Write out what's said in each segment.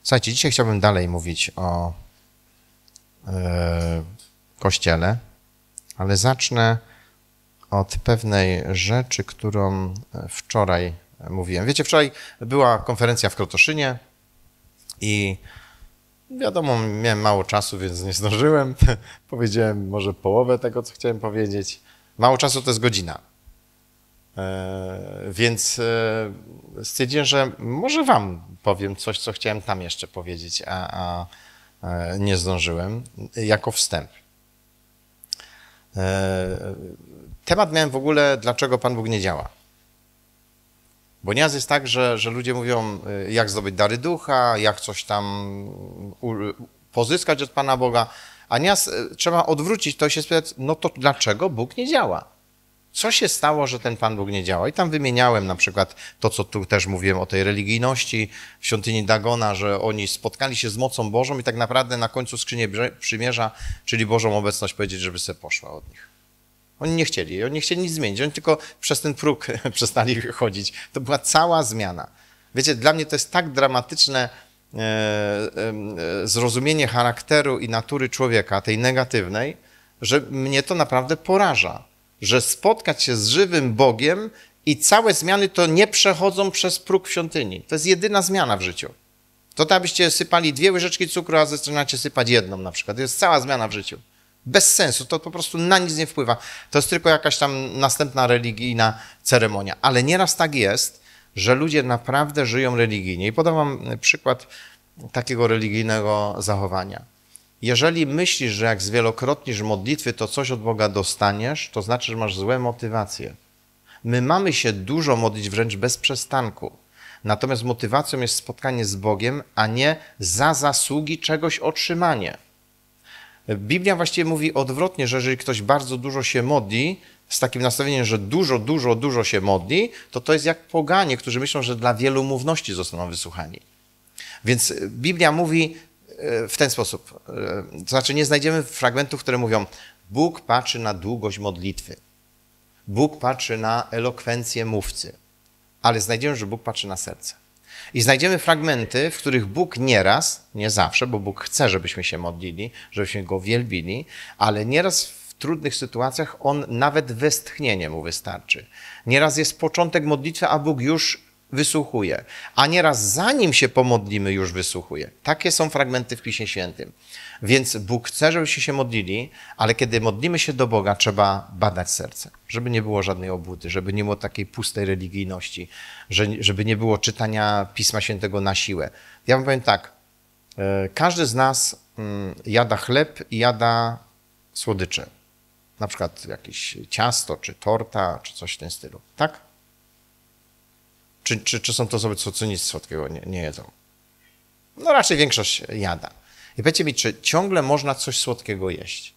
Słuchajcie, dzisiaj chciałbym dalej mówić o Kościele, ale zacznę od pewnej rzeczy, którą wczoraj mówiłem. Wiecie, wczoraj była konferencja w Krotoszynie i wiadomo, miałem mało czasu, więc nie zdążyłem. Powiedziałem może połowę tego, co chciałem powiedzieć. Mało czasu to jest godzina. Więc stwierdziłem, że może wam powiem coś, co chciałem tam jeszcze powiedzieć, a nie zdążyłem, jako wstęp. Temat miałem w ogóle, dlaczego Pan Bóg nie działa. Bo nieraz jest tak, że ludzie mówią, jak zdobyć dary ducha, jak coś tam pozyskać od Pana Boga, a nieraz trzeba odwrócić to i się spytać, no to dlaczego Bóg nie działa? Co się stało, że ten Pan Bóg nie działa? I tam wymieniałem na przykład to, co tu też mówiłem o tej religijności w świątyni Dagona, że oni spotkali się z mocą Bożą i tak naprawdę na końcu skrzynię przymierza, czyli Bożą obecność, powiedzieć, żeby sobie poszła od nich. Oni nie chcieli nic zmienić, oni tylko przez ten próg przestali chodzić. To była cała zmiana. Wiecie, dla mnie to jest tak dramatyczne zrozumienie charakteru i natury człowieka, tej negatywnej, że mnie to naprawdę poraża. Że spotkać się z żywym Bogiem i całe zmiany to nie przechodzą przez próg w świątyni. To jest jedyna zmiana w życiu. To tak, abyście sypali 2 łyżeczki cukru, a zaczynacie sypać 1 na przykład. To jest cała zmiana w życiu. Bez sensu, to po prostu na nic nie wpływa. To jest tylko jakaś tam następna religijna ceremonia. Ale nieraz tak jest, że ludzie naprawdę żyją religijnie. I podam wam przykład takiego religijnego zachowania. Jeżeli myślisz, że jak zwielokrotnisz modlitwy, to coś od Boga dostaniesz, to znaczy, że masz złe motywacje. My mamy się dużo modlić wręcz bez przestanku. Natomiast motywacją jest spotkanie z Bogiem, a nie za zasługi czegoś otrzymanie. Biblia właściwie mówi odwrotnie, że jeżeli ktoś bardzo dużo się modli, z takim nastawieniem, że dużo się modli, to jest jak poganie, którzy myślą, że dla wielomówności zostaną wysłuchani. Więc Biblia mówi w ten sposób, to znaczy nie znajdziemy fragmentów, które mówią, Bóg patrzy na długość modlitwy, Bóg patrzy na elokwencję mówcy, ale znajdziemy, że Bóg patrzy na serce. I znajdziemy fragmenty, w których Bóg nieraz, nie zawsze, bo Bóg chce, żebyśmy się modlili, żebyśmy Go wielbili, ale nieraz w trudnych sytuacjach On nawet westchnienie Mu wystarczy. Nieraz jest początek modlitwy, a Bóg już wysłuchuje, a nieraz zanim się pomodlimy, już wysłuchuje. Takie są fragmenty w Piśmie Świętym. Więc Bóg chce, żebyśmy się modlili, ale kiedy modlimy się do Boga, trzeba badać serce, żeby nie było żadnej obłudy, żeby nie było takiej pustej religijności, żeby nie było czytania Pisma Świętego na siłę. Ja wam powiem tak, każdy z nas jada chleb i jada słodycze. Na przykład jakieś ciasto, czy torta, czy coś w tym stylu. Tak? Czy są to osoby, co nic słodkiego nie jedzą? No raczej większość jada. I powiedzcie mi, czy ciągle można coś słodkiego jeść?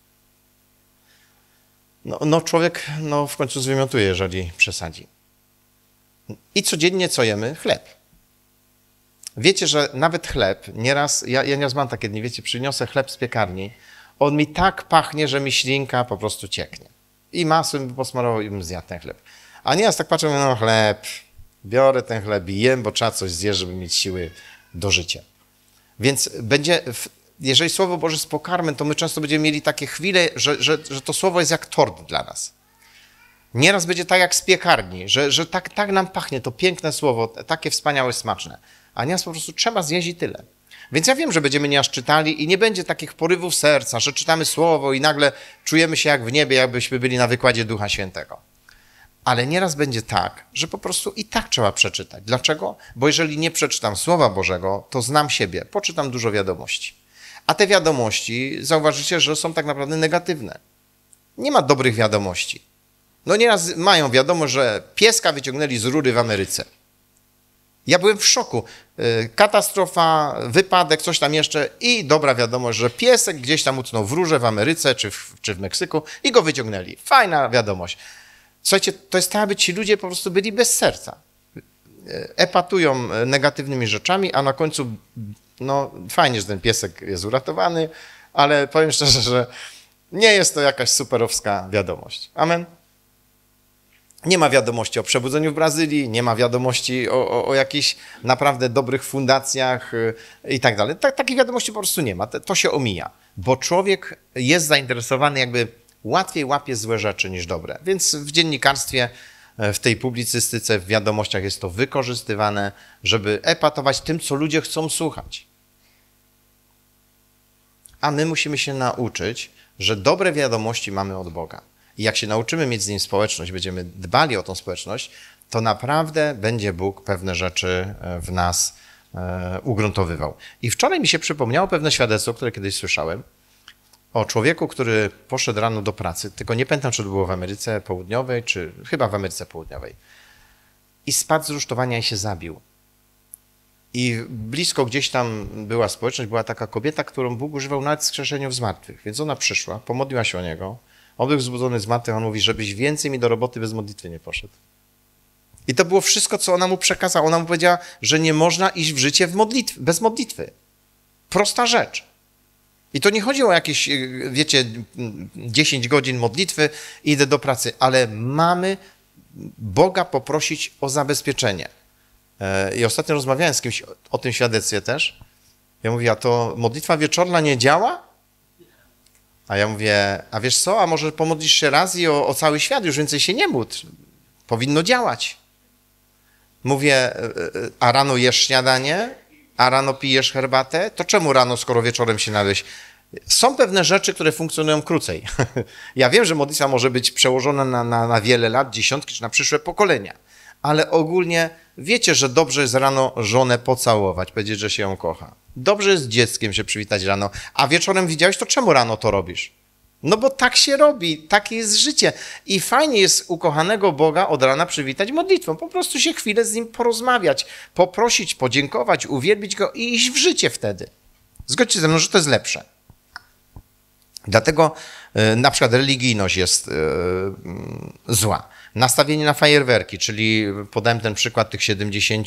No człowiek w końcu zwymiotuje, jeżeli przesadzi. I codziennie co jemy? Chleb. Wiecie, że nawet chleb, nieraz, ja nieraz mam takie dni, wiecie, przyniosę chleb z piekarni, on mi tak pachnie, że mi ślinka po prostu cieknie. I masłem by posmarował i bym zjadł ten chleb. A nieraz tak patrzę, no chleb, biorę ten chleb i jem, bo trzeba coś zjeść, żeby mieć siły do życia. Więc jeżeli Słowo Boże jest pokarmem, to my często będziemy mieli takie chwile, że to Słowo jest jak tort dla nas. Nieraz będzie tak jak z piekarni, że tak nam pachnie to piękne Słowo, takie wspaniałe, smaczne. A nieraz po prostu trzeba zjeść i tyle. Więc ja wiem, że będziemy nieraz czytali i nie będzie takich porywów serca, że czytamy Słowo i nagle czujemy się jak w niebie, jakbyśmy byli na wykładzie Ducha Świętego. Ale nieraz będzie tak, że po prostu i tak trzeba przeczytać. Dlaczego? Bo jeżeli nie przeczytam Słowa Bożego, to znam siebie, poczytam dużo wiadomości. A te wiadomości, zauważycie, że są tak naprawdę negatywne. Nie ma dobrych wiadomości. No nieraz mają wiadomość, że pieska wyciągnęli z rury w Ameryce. Ja byłem w szoku. Katastrofa, wypadek, coś tam jeszcze i dobra wiadomość, że piesek gdzieś tam utknął w rurze w Ameryce czy w Meksyku i go wyciągnęli. Fajna wiadomość. Słuchajcie, to jest tak, aby ci ludzie po prostu byli bez serca. Epatują negatywnymi rzeczami, a na końcu, fajnie, że ten piesek jest uratowany, ale powiem szczerze, że nie jest to jakaś superowska wiadomość. Amen. Nie ma wiadomości o przebudzeniu w Brazylii, nie ma wiadomości o jakichś naprawdę dobrych fundacjach i tak dalej. Takich wiadomości po prostu nie ma. To się omija, bo człowiek jest zainteresowany, jakby łatwiej łapie złe rzeczy niż dobre. Więc w dziennikarstwie, w tej publicystyce, w wiadomościach jest to wykorzystywane, żeby epatować tym, co ludzie chcą słuchać. A my musimy się nauczyć, że dobre wiadomości mamy od Boga. I jak się nauczymy mieć z Nim społeczność, będziemy dbali o tą społeczność, to naprawdę będzie Bóg pewne rzeczy w nas ugruntowywał. I wczoraj mi się przypomniało pewne świadectwo, które kiedyś słyszałem, o człowieku, który poszedł rano do pracy, tylko nie pamiętam, czy to było w Ameryce Południowej, czy chyba w Ameryce Południowej. I spadł z rusztowania i się zabił. I blisko gdzieś tam była społeczność, była taka kobieta, którą Bóg używał nawet w skrzeszeniu z martwych. Więc ona przyszła, pomodliła się o niego. On był wzbudzony z martwych, on mówi, żebyś więcej mi do roboty bez modlitwy nie poszedł. I to było wszystko, co ona mu przekazała. Ona mu powiedziała, że nie można iść w życie bez modlitwy. Prosta rzecz. I to nie chodzi o jakieś, wiecie, 10 godzin modlitwy i idę do pracy, ale mamy Boga poprosić o zabezpieczenie. I ostatnio rozmawiałem z kimś o tym świadectwie też. Ja mówię, a to modlitwa wieczorna nie działa? A ja mówię, a wiesz co, a może pomodlisz się raz i o cały świat, już więcej się nie módl. Powinno działać. Mówię, a rano jesz śniadanie? A rano pijesz herbatę? To czemu rano, skoro wieczorem się nadejść? Są pewne rzeczy, które funkcjonują krócej. Ja wiem, że modlitwa może być przełożona na wiele lat, dziesiątki, czy na przyszłe pokolenia. Ale ogólnie wiecie, że dobrze jest rano żonę pocałować, powiedzieć, że się ją kocha. Dobrze jest z dzieckiem się przywitać rano, a wieczorem widziałeś, to czemu rano to robisz? No bo tak się robi, takie jest życie. I fajnie jest ukochanego Boga od rana przywitać modlitwą. Po prostu się chwilę z Nim porozmawiać, poprosić, podziękować, uwielbić Go i iść w życie wtedy. Zgodźcie ze mną, że to jest lepsze. Dlatego na przykład religijność jest zła. Nastawienie na fajerwerki, czyli podałem ten przykład tych 70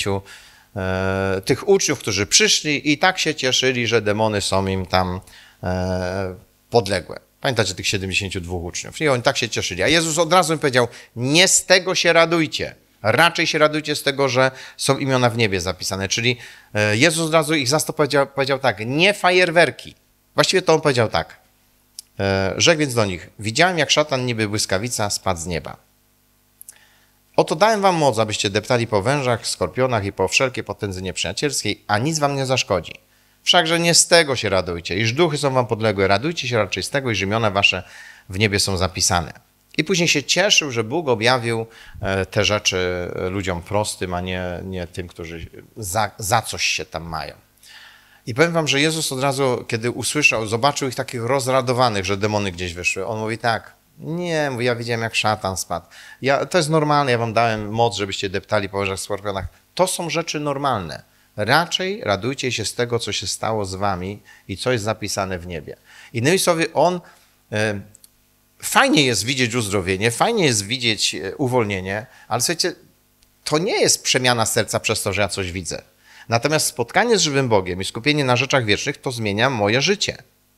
tych uczniów, którzy przyszli i tak się cieszyli, że demony są im tam podległe. Pamiętacie tych 72 uczniów? I oni tak się cieszyli. A Jezus od razu im powiedział, nie z tego się radujcie. Raczej się radujcie z tego, że są imiona w niebie zapisane. Czyli Jezus od razu ich zastał, powiedział tak, nie fajerwerki. Właściwie to on powiedział tak. Rzekł więc do nich, widziałem jak szatan niby błyskawica spadł z nieba. Oto dałem wam moc, abyście deptali po wężach, skorpionach i po wszelkie potędzy nieprzyjacielskiej, a nic wam nie zaszkodzi. Wszakże nie z tego się radujcie, iż duchy są wam podległe. Radujcie się raczej z tego, iż imiona wasze w niebie są zapisane. I później się cieszył, że Bóg objawił te rzeczy ludziom prostym, a nie tym, którzy za coś się tam mają. I powiem wam, że Jezus od razu, kiedy usłyszał, zobaczył ich takich rozradowanych, że demony gdzieś wyszły, on mówi tak, nie, mówi, ja widziałem jak szatan spadł. To jest normalne, ja wam dałem moc, żebyście deptali po wężach, skorpionach. To są rzeczy normalne. Raczej radujcie się z tego, co się stało z wami i co jest zapisane w niebie. Innymi słowy, fajnie jest widzieć uzdrowienie, fajnie jest widzieć uwolnienie, ale słuchajcie, to nie jest przemiana serca przez to, że ja coś widzę. Natomiast spotkanie z żywym Bogiem i skupienie na rzeczach wiecznych to zmienia moje życie.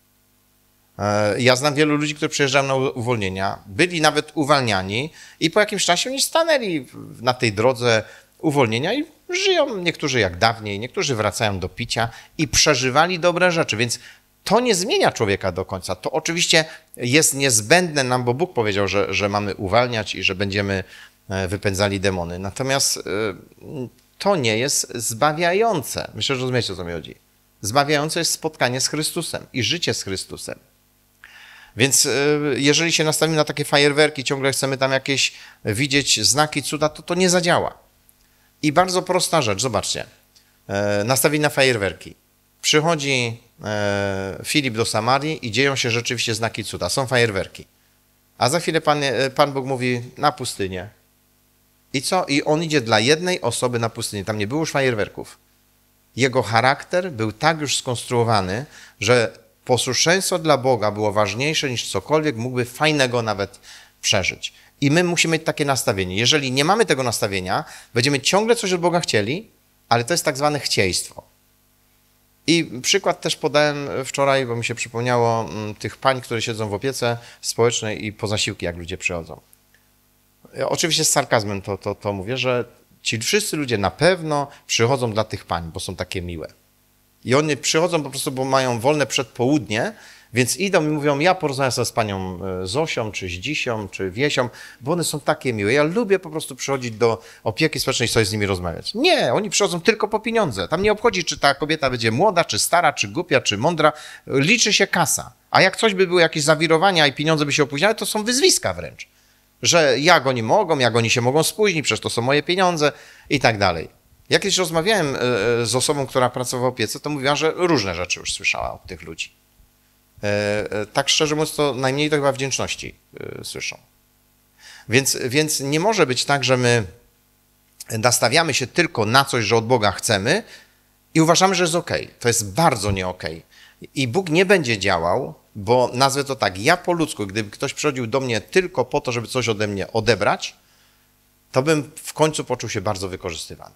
Ja znam wielu ludzi, którzy przyjeżdżają na uwolnienia, byli nawet uwalniani i po jakimś czasie oni stanęli na tej drodze uwolnienia i żyją niektórzy jak dawniej, niektórzy wracają do picia i przeżywali dobre rzeczy, więc to nie zmienia człowieka do końca. To oczywiście jest niezbędne nam, bo Bóg powiedział, że mamy uwalniać i że będziemy wypędzali demony. Natomiast to nie jest zbawiające. Myślę, że rozumiecie, o co mi chodzi. Zbawiające jest spotkanie z Chrystusem i życie z Chrystusem. Więc jeżeli się nastawimy na takie fajerwerki, ciągle chcemy tam jakieś widzieć znaki, cuda, to nie zadziała. I bardzo prosta rzecz, zobaczcie. Nastawienie na fajerwerki. Przychodzi Filip do Samarii i dzieją się rzeczywiście znaki cuda. Są fajerwerki. A za chwilę Pan Bóg mówi na pustynię. I co? I on idzie dla jednej osoby na pustynię. Tam nie było już fajerwerków. Jego charakter był tak już skonstruowany, że posłuszeństwo dla Boga było ważniejsze niż cokolwiek mógłby fajnego nawet przeżyć. I my musimy mieć takie nastawienie. Jeżeli nie mamy tego nastawienia, będziemy ciągle coś od Boga chcieli, ale to jest tak zwane chcieństwo. I przykład też podałem wczoraj, bo mi się przypomniało tych pań, które siedzą w opiece społecznej i po zasiłki, jak ludzie przychodzą. Oczywiście z sarkazmem to mówię, że ci wszyscy ludzie na pewno przychodzą dla tych pań, bo są takie miłe. I oni przychodzą po prostu, bo mają wolne przedpołudnie, więc idą i mówią, ja porozmawiam sobie z panią Zosią, czy Zdzisią, czy Wiesią, bo one są takie miłe. Ja lubię po prostu przychodzić do opieki społecznej i sobie z nimi rozmawiać. Nie, oni przychodzą tylko po pieniądze. Tam nie obchodzi, czy ta kobieta będzie młoda, czy stara, czy głupia, czy mądra. Liczy się kasa. A jak coś by było, jakieś zawirowania i pieniądze by się opóźniały, to są wyzwiska wręcz. Że jak oni mogą, jak oni się mogą spóźnić, przecież to są moje pieniądze i tak dalej. Jak kiedyś rozmawiałem z osobą, która pracowała w opiece, to mówiła, że różne rzeczy już słyszała od tych ludzi. Tak szczerze mówiąc, to najmniej to chyba wdzięczności słyszą. Więc nie może być tak, że my nastawiamy się tylko na coś, że od Boga chcemy i uważamy, że jest okej. To jest bardzo nie okej. I Bóg nie będzie działał, bo nazwę to tak, ja po ludzku, gdyby ktoś przychodził do mnie tylko po to, żeby coś ode mnie odebrać, to bym w końcu poczuł się bardzo wykorzystywany.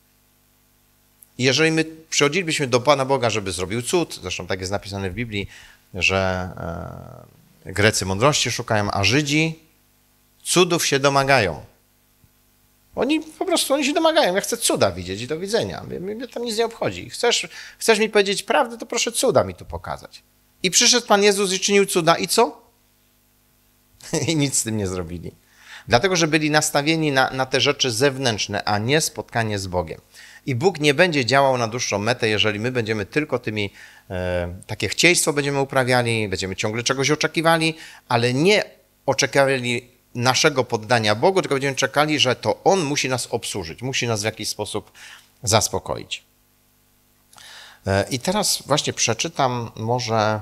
I jeżeli my przychodzilibyśmy do Pana Boga, żeby zrobił cud, zresztą tak jest napisane w Biblii, że Grecy mądrości szukają, a Żydzi cudów się domagają. Oni się domagają. Ja chcę cuda widzieć i do widzenia. Mnie tam nic nie obchodzi. Chcesz mi powiedzieć prawdę, to proszę cuda mi tu pokazać. I przyszedł Pan Jezus i czynił cuda. I co? I nic z tym nie zrobili. Dlatego, że byli nastawieni na te rzeczy zewnętrzne, a nie spotkanie z Bogiem. I Bóg nie będzie działał na dłuższą metę, jeżeli my będziemy tylko takie chcieństwo będziemy uprawiali, będziemy ciągle czegoś oczekiwali, ale nie oczekiwali naszego poddania Bogu, tylko będziemy czekali, że to On musi nas obsłużyć, musi nas w jakiś sposób zaspokoić. I teraz właśnie przeczytam może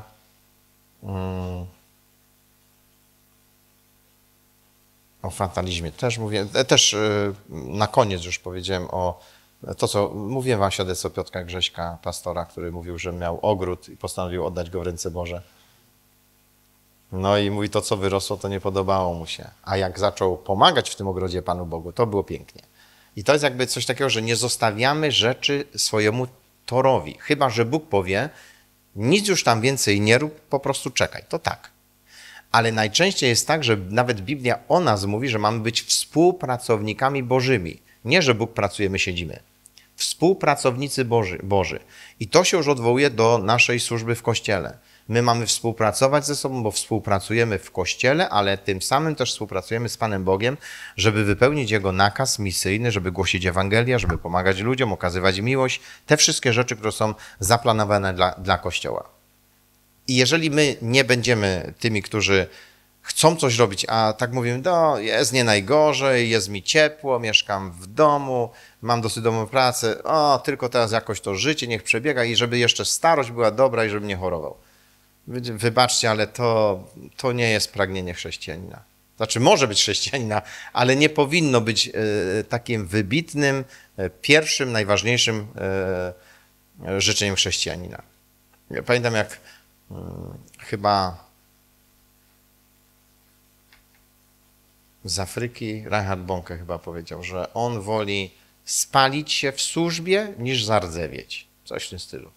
o fatalizmie też mówię, też na koniec już powiedziałem o to, co mówiłem wam świadectwo Piotra Grześka, pastora, który mówił, że miał ogród i postanowił oddać go w ręce Boże. No i mówi, to co wyrosło, to nie podobało mu się. A jak zaczął pomagać w tym ogrodzie Panu Bogu, to było pięknie. I to jest jakby coś takiego, że nie zostawiamy rzeczy swojemu torowi. Chyba że Bóg powie, nic już tam więcej nie rób, po prostu czekaj. To tak. Ale najczęściej jest tak, że nawet Biblia o nas mówi, że mamy być współpracownikami Bożymi. Nie, że Bóg pracuje, my siedzimy. Współpracownicy Boży. I to się już odwołuje do naszej służby w Kościele. My mamy współpracować ze sobą, bo współpracujemy w Kościele, ale tym samym też współpracujemy z Panem Bogiem, żeby wypełnić Jego nakaz misyjny, żeby głosić Ewangelię, żeby pomagać ludziom, okazywać miłość. Te wszystkie rzeczy, które są zaplanowane dla Kościoła. I jeżeli my nie będziemy tymi, którzy chcą coś robić, a tak mówimy, no jest nie najgorzej, jest mi ciepło, mieszkam w domu, mam dosyć dobrą pracę, tylko teraz jakoś to życie niech przebiega i żeby jeszcze starość była dobra i żebym nie chorował. Wybaczcie, ale to nie jest pragnienie chrześcijanina. Znaczy może być chrześcijanina, ale nie powinno być takim wybitnym, pierwszym, najważniejszym życzeniem chrześcijanina. Ja pamiętam jak chyba z Afryki Reinhard Bonke chyba powiedział, że on woli spalić się w służbie niż zardzewieć. Coś w tym stylu.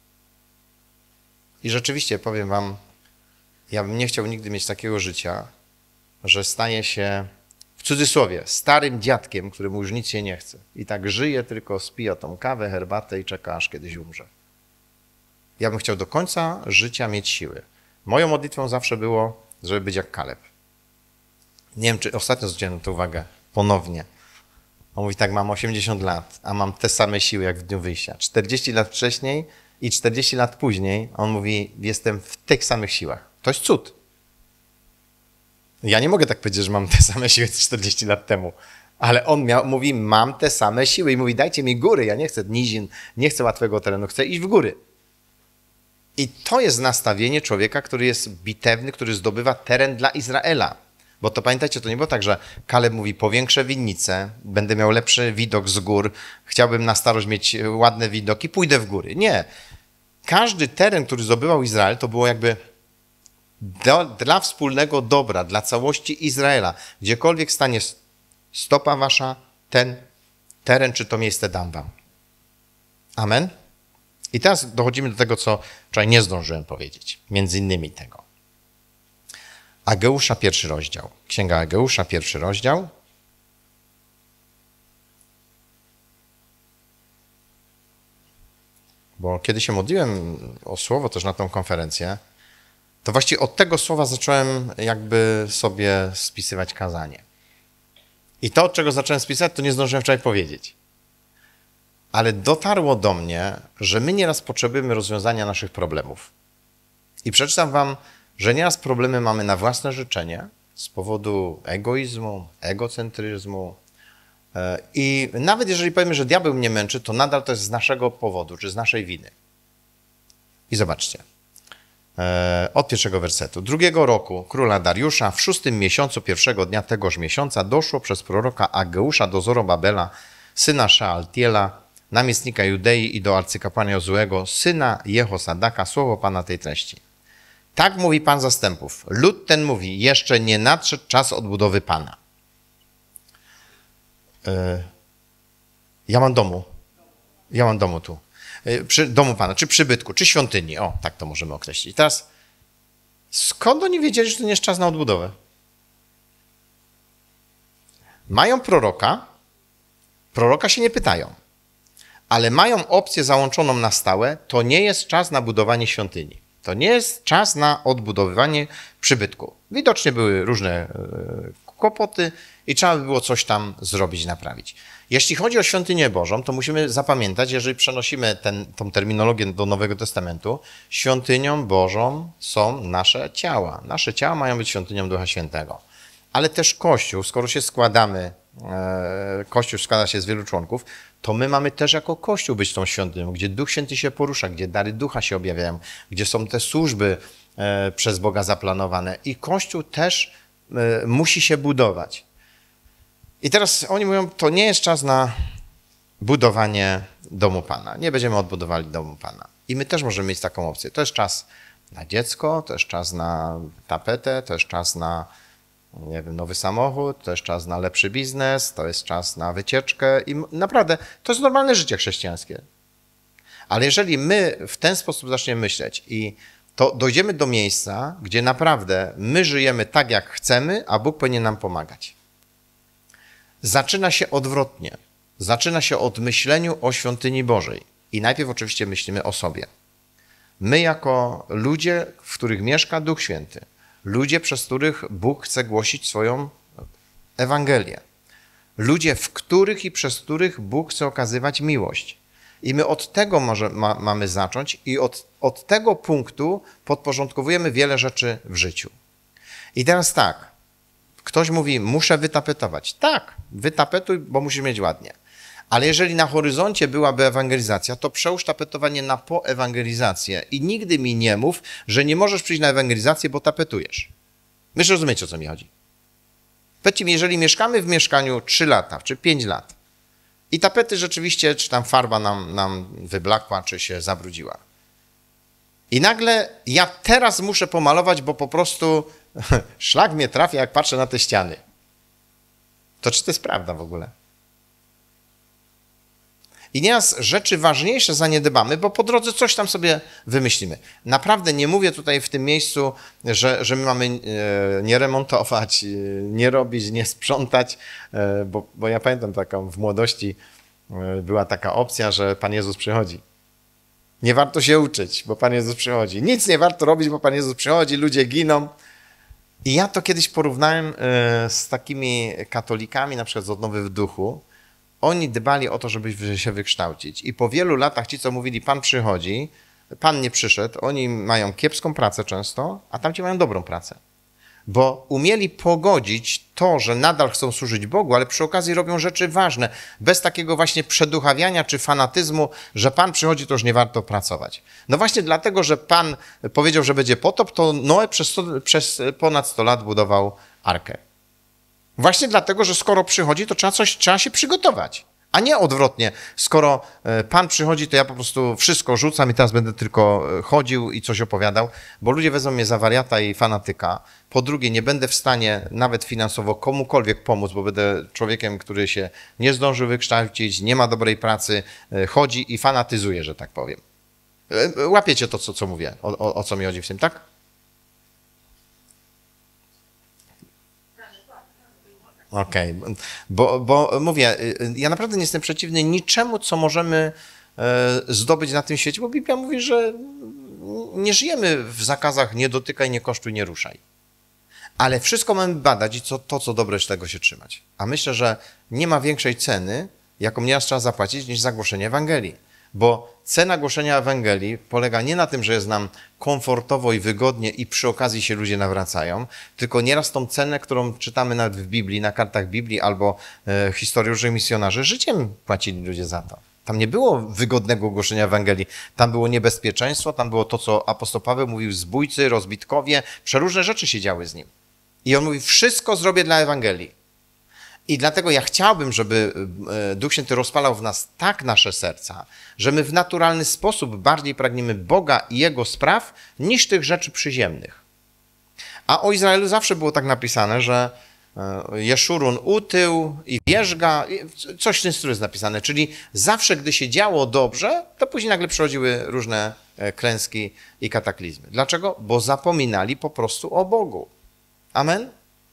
I rzeczywiście powiem wam, ja bym nie chciał nigdy mieć takiego życia, że staje się, w cudzysłowie, starym dziadkiem, któremu już nic się nie chce. I tak żyje, tylko spija tą kawę, herbatę i czeka, aż kiedyś umrze. Ja bym chciał do końca życia mieć siły. Moją modlitwą zawsze było, żeby być jak Kaleb. Nie wiem, czy ostatnio zwróciłem na to uwagę, ponownie. On mówi tak, mam 80 lat, a mam te same siły jak w dniu wyjścia. 40 lat wcześniej i 40 lat później, on mówi, jestem w tych samych siłach. To jest cud. Ja nie mogę tak powiedzieć, że mam te same siły 40 lat temu, ale on mówi, mam te same siły i mówi, dajcie mi góry, ja nie chcę nizin, nie chcę łatwego terenu, chcę iść w góry. I to jest nastawienie człowieka, który jest bitewny, który zdobywa teren dla Izraela. Bo to pamiętajcie, to nie było tak, że Kaleb mówi, powiększę winnicę, będę miał lepszy widok z gór, chciałbym na starość mieć ładne widoki, pójdę w góry. Nie. Każdy teren, który zdobywał Izrael, to było jakby dla wspólnego dobra, dla całości Izraela. Gdziekolwiek stanie stopa wasza, ten teren czy to miejsce dam wam. Amen? I teraz dochodzimy do tego, co wczoraj nie zdążyłem powiedzieć. Między innymi tego. Ageusza, 1 rozdział. Księga Ageusza, 1 rozdział. Bo kiedy się modliłem o słowo też na tą konferencję, to właściwie od tego słowa zacząłem jakby sobie spisywać kazanie. I to, od czego zacząłem spisać, to nie zdążyłem wczoraj powiedzieć. Ale dotarło do mnie, że my nieraz potrzebujemy rozwiązania naszych problemów. I przeczytam wam, że nieraz problemy mamy na własne życzenie z powodu egoizmu, egocentryzmu. I nawet jeżeli powiemy, że diabeł mnie męczy, to nadal to jest z naszego powodu, czy z naszej winy. I zobaczcie. Od pierwszego wersetu. 2 roku króla Dariusza w 6 miesiącu pierwszego dnia tegoż miesiąca doszło przez proroka Ageusza do Zorobabela, syna Szealtiela, namiestnika Judei i do arcykapłana Jozuego, syna Jehosadaka, słowo Pana tej treści. Tak mówi Pan zastępów. Lud ten mówi, jeszcze nie nadszedł czas odbudowy Pana. Ja mam domu tu. Przy domu Pana, czy przybytku, czy świątyni. O, tak to możemy określić. I teraz, skąd oni wiedzieli, że to nie jest czas na odbudowę? Mają proroka się nie pytają, ale mają opcję załączoną na stałe, to nie jest czas na budowanie świątyni. To nie jest czas na odbudowywanie przybytku. Widocznie były różne kłopoty i trzeba by było coś tam zrobić, naprawić. Jeśli chodzi o świątynię Bożą, to musimy zapamiętać, jeżeli przenosimy tą terminologię do Nowego Testamentu, świątynią Bożą są nasze ciała. Nasze ciała mają być świątynią Ducha Świętego. Ale też Kościół, skoro się składamy, Kościół składa się z wielu członków, to my mamy też jako Kościół być tą świątynią, gdzie Duch Święty się porusza, gdzie dary Ducha się objawiają, gdzie są te służby przez Boga zaplanowane. I Kościół też musi się budować. I teraz oni mówią, to nie jest czas na budowanie domu Pana. Nie będziemy odbudowali domu Pana. I my też możemy mieć taką opcję. To jest czas na dziecko, to jest czas na tapetę, to jest czas na, nie wiem, nowy samochód, to jest czas na lepszy biznes, to jest czas na wycieczkę i naprawdę to jest normalne życie chrześcijańskie. Ale jeżeli my w ten sposób zaczniemy myśleć i to dojdziemy do miejsca, gdzie naprawdę my żyjemy tak, jak chcemy, a Bóg powinien nam pomagać. Zaczyna się odwrotnie. Zaczyna się od myśleniu o świątyni Bożej. I najpierw oczywiście myślimy o sobie. My jako ludzie, w których mieszka Duch Święty, ludzie, przez których Bóg chce głosić swoją Ewangelię, ludzie, w których i przez których Bóg chce okazywać miłość. I my od tego mamy zacząć i od tego punktu podporządkowujemy wiele rzeczy w życiu. I teraz tak, ktoś mówi, muszę wytapetować. Tak, wytapetuj, bo musisz mieć ładnie. Ale jeżeli na horyzoncie byłaby ewangelizacja, to przełóż tapetowanie na poewangelizację i nigdy mi nie mów, że nie możesz przyjść na ewangelizację, bo tapetujesz. Myślę, że rozumiecie, o co mi chodzi. Powiedzcie mi, jeżeli mieszkamy w mieszkaniu 3 lata czy 5 lat i tapety rzeczywiście, czy tam farba nam wyblakła, czy się zabrudziła. I nagle ja teraz muszę pomalować, bo po prostu szlak mnie trafia, jak patrzę na te ściany. To czy to jest prawda w ogóle? I nieraz rzeczy ważniejsze zaniedbamy, bo po drodze coś tam sobie wymyślimy. Naprawdę nie mówię tutaj w tym miejscu, że my mamy nie remontować, nie robić, nie sprzątać, bo ja pamiętam taką w młodości była taka opcja, że Pan Jezus przychodzi. Nie warto się uczyć, bo Pan Jezus przychodzi. Nic nie warto robić, bo Pan Jezus przychodzi, ludzie giną. I ja to kiedyś porównałem z takimi katolikami, na przykład z Odnowy w Duchu. Oni dbali o to, żeby się wykształcić. I po wielu latach ci, co mówili, Pan przychodzi, Pan nie przyszedł, oni mają kiepską pracę często, a tamci mają dobrą pracę. Bo umieli pogodzić to, że nadal chcą służyć Bogu, ale przy okazji robią rzeczy ważne. Bez takiego właśnie przeduchawiania czy fanatyzmu, że Pan przychodzi, to już nie warto pracować. No właśnie dlatego, że Pan powiedział, że będzie potop, to Noe przez ponad 100 lat budował arkę. Właśnie dlatego, że skoro przychodzi, to trzeba się przygotować. A nie odwrotnie. Skoro Pan przychodzi, to ja po prostu wszystko rzucam i teraz będę tylko chodził i coś opowiadał, bo ludzie wezmą mnie za wariata i fanatyka. Po drugie, nie będę w stanie nawet finansowo komukolwiek pomóc, bo będę człowiekiem, który się nie zdążył wykształcić, nie ma dobrej pracy, chodzi i fanatyzuje, że tak powiem. Łapiecie to, co mówię, o co mi chodzi w tym, tak? Okej, bo mówię, ja naprawdę nie jestem przeciwny niczemu, co możemy zdobyć na tym świecie, bo Biblia mówi, że nie żyjemy w zakazach nie dotykaj, nie kosztuj, nie ruszaj. Ale wszystko mamy badać i co dobre, z tego się trzymać. A myślę, że nie ma większej ceny, jaką nieraz trzeba zapłacić, niż za głoszenie Ewangelii. Bo cena głoszenia Ewangelii polega nie na tym, że jest nam komfortowo i wygodnie i przy okazji się ludzie nawracają, tylko nieraz tą cenę, którą czytamy nawet w Biblii, na kartach Biblii albo historii różnych misjonarzy, życiem płacili ludzie za to. Tam nie było wygodnego głoszenia Ewangelii. Tam było niebezpieczeństwo, tam było to, co apostoł Paweł mówił, zbójcy, rozbitkowie, przeróżne rzeczy się działy z nim. I on mówi, wszystko zrobię dla Ewangelii. I dlatego ja chciałbym, żeby Duch Święty rozpalał w nas tak nasze serca, że my w naturalny sposób bardziej pragniemy Boga i Jego spraw niż tych rzeczy przyziemnych. A o Izraelu zawsze było tak napisane, że Jeszurun utył i wierzga, coś w tym stylu jest napisane. Czyli zawsze, gdy się działo dobrze, to później nagle przychodziły różne klęski i kataklizmy. Dlaczego? Bo zapominali po prostu o Bogu. Amen?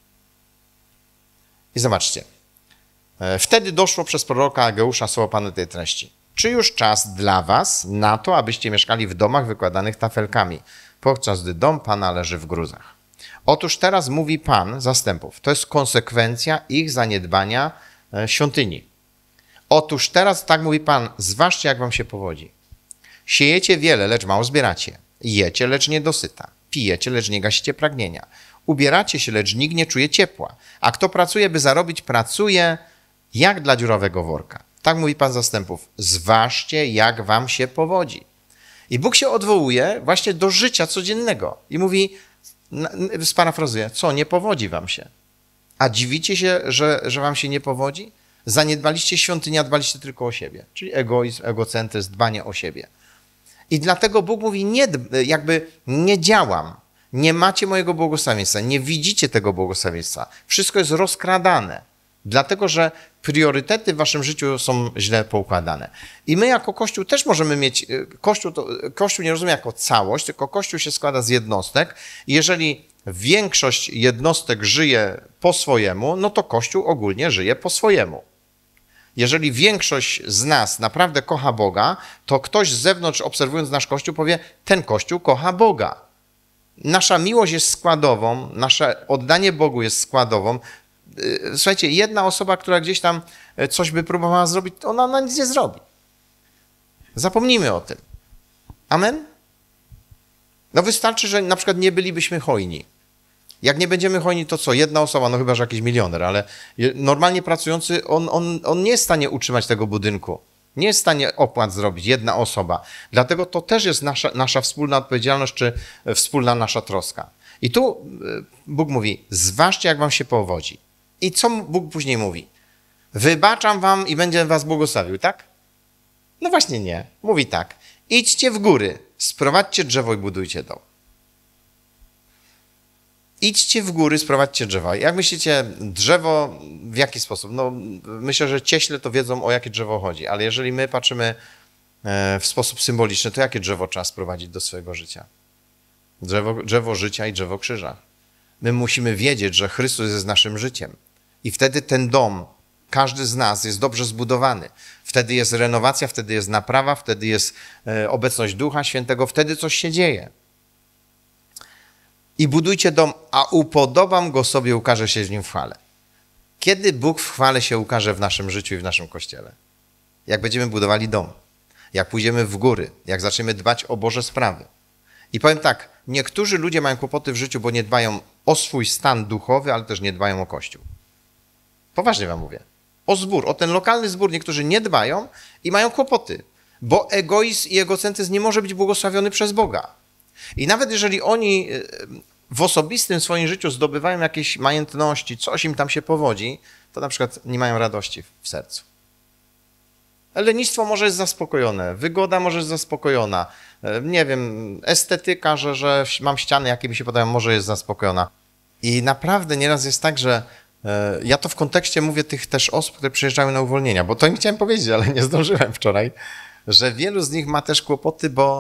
I zobaczcie. Wtedy doszło przez proroka Ageusza słowo Pana tej treści. Czy już czas dla was na to, abyście mieszkali w domach wykładanych tafelkami, podczas gdy dom Pana leży w gruzach? Otóż teraz mówi Pan zastępów. To jest konsekwencja ich zaniedbania świątyni. Otóż teraz, tak mówi Pan, zważcie, jak wam się powodzi. Siejecie wiele, lecz mało zbieracie. Jecie, lecz nie dosyta. Pijecie, lecz nie gasicie pragnienia. Ubieracie się, lecz nikt nie czuje ciepła. A kto pracuje, by zarobić, pracuje jak dla dziurawego worka. Tak mówi Pan zastępów. Zważcie, jak wam się powodzi. I Bóg się odwołuje właśnie do życia codziennego. I mówi, sparafrazuję, co, nie powodzi wam się? A dziwicie się, że wam się nie powodzi? Zaniedbaliście świątynię, a dbaliście tylko o siebie. Czyli egoizm, egocentryzm, dbanie o siebie. I dlatego Bóg mówi, nie działam. Nie macie mojego błogosławieństwa, nie widzicie tego błogosławieństwa. Wszystko jest rozkradane, dlatego że priorytety w waszym życiu są źle poukładane. I my jako Kościół też możemy mieć, Kościół nie rozumie jako całość, tylko Kościół się składa z jednostek. I jeżeli większość jednostek żyje po swojemu, no to Kościół ogólnie żyje po swojemu. Jeżeli większość z nas naprawdę kocha Boga, to ktoś z zewnątrz, obserwując nasz Kościół, powie, ten Kościół kocha Boga. Nasza miłość jest składową, nasze oddanie Bogu jest składową. Słuchajcie, jedna osoba, która gdzieś tam coś by próbowała zrobić, ona nic nie zrobi. Zapomnijmy o tym. Amen? No wystarczy, że na przykład nie bylibyśmy hojni. Jak nie będziemy hojni, to co? Jedna osoba, no chyba, że jakiś milioner, ale normalnie pracujący, on nie jest w stanie utrzymać tego budynku. Nie jest w stanie opłat zrobić jedna osoba. Dlatego to też jest nasza wspólna odpowiedzialność, czy wspólna nasza troska. I tu Bóg mówi, zważcie, jak wam się powodzi. I co Bóg później mówi? Wybaczam wam i będę was błogosławił, tak? No właśnie nie. Mówi tak. Idźcie w góry, sprowadźcie drzewo i budujcie dom. Idźcie w góry, sprowadźcie drzewa. Jak myślicie, drzewo w jaki sposób? No, myślę, że cieśle to wiedzą, o jakie drzewo chodzi, ale jeżeli my patrzymy w sposób symboliczny, to jakie drzewo trzeba sprowadzić do swojego życia? Drzewo życia i drzewo krzyża. My musimy wiedzieć, że Chrystus jest naszym życiem. I wtedy ten dom, każdy z nas jest dobrze zbudowany. Wtedy jest renowacja, wtedy jest naprawa, wtedy jest obecność Ducha Świętego, wtedy coś się dzieje. I budujcie dom, a upodobam go sobie, ukaże się w nim w chwale. Kiedy Bóg w chwale się ukaże w naszym życiu i w naszym Kościele? Jak będziemy budowali dom, jak pójdziemy w góry, jak zaczniemy dbać o Boże sprawy. I powiem tak, niektórzy ludzie mają kłopoty w życiu, bo nie dbają o swój stan duchowy, ale też nie dbają o Kościół. Poważnie wam mówię. O zbór, o ten lokalny zbór niektórzy nie dbają i mają kłopoty, bo egoizm i egocentryzm nie może być błogosławiony przez Boga. I nawet jeżeli oni w osobistym swoim życiu zdobywają jakieś majątności, coś im tam się powodzi, to na przykład nie mają radości w sercu. Lenistwo może jest zaspokojone, wygoda może jest zaspokojona, nie wiem, estetyka, że mam ściany, jakie mi się podobają, może jest zaspokojona. I naprawdę nieraz jest tak, że ja to w kontekście mówię tych też osób, które przyjeżdżały na uwolnienia, bo to im chciałem powiedzieć, ale nie zdążyłem wczoraj, że wielu z nich ma też kłopoty, bo